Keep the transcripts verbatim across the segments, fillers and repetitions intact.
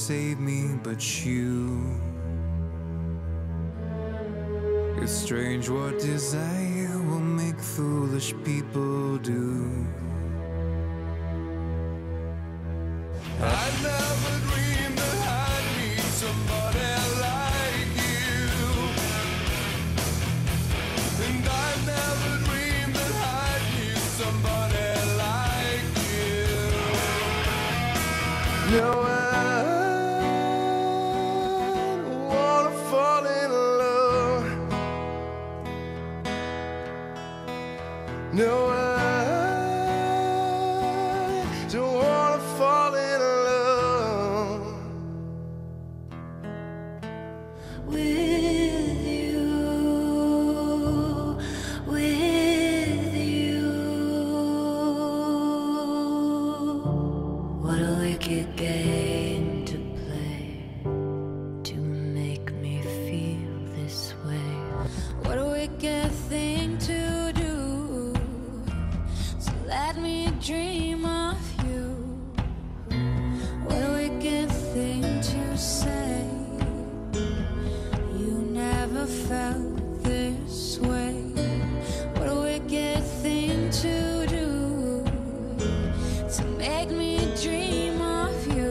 save me but you. It's strange what desire will make foolish people do. I never dreamed that I'd meet somebody like you, and I never dreamed that I'd meet somebody like you. No, I don't wanna fall in love. No, I don't wanna fall in love with you, with you. What a wicked game to play to make me feel this way. What a wicked thing to do. Let me dream of you. What a wicked thing to say. You never felt this way. What a wicked thing to do, to make me dream of you.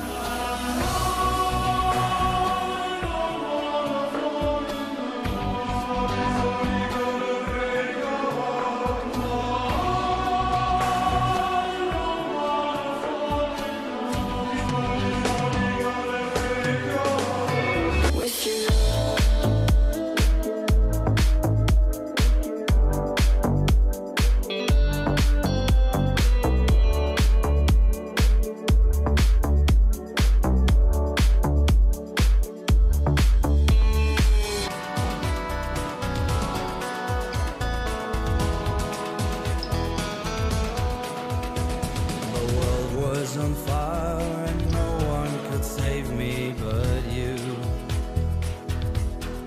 On fire and no one could save me but you.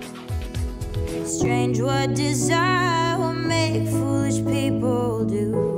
Strange what desire will make foolish people do.